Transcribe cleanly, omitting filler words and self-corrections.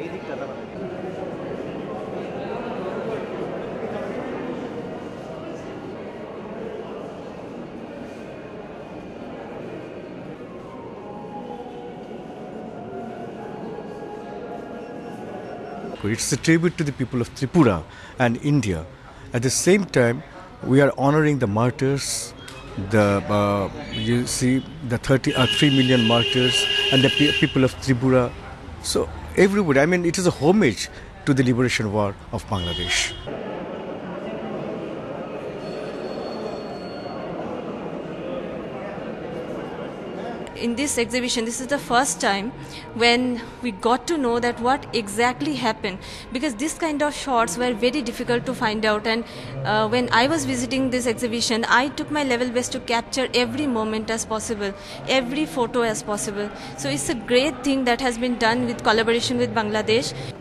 It's a tribute to the people of Tripura and India. At the same time, we are honoring the martyrs. You see the 3 million martyrs and the people of Tripura. So everybody, I mean, it is a homage to the liberation war of Bangladesh. In this exhibition, this is the first time when we got to know that what exactly happened, because this kind of shots were very difficult to find out, and when I was visiting this exhibition, I took my level best to capture every moment as possible, every photo as possible. So it's a great thing that has been done with collaboration with Bangladesh.